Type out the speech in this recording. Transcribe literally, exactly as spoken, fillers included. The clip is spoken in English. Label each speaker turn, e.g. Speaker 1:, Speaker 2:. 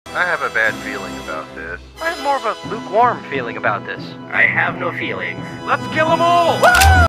Speaker 1: I have a bad feeling about this.
Speaker 2: I have more of a lukewarm feeling about this.
Speaker 3: I have no feelings.
Speaker 2: Let's kill them all!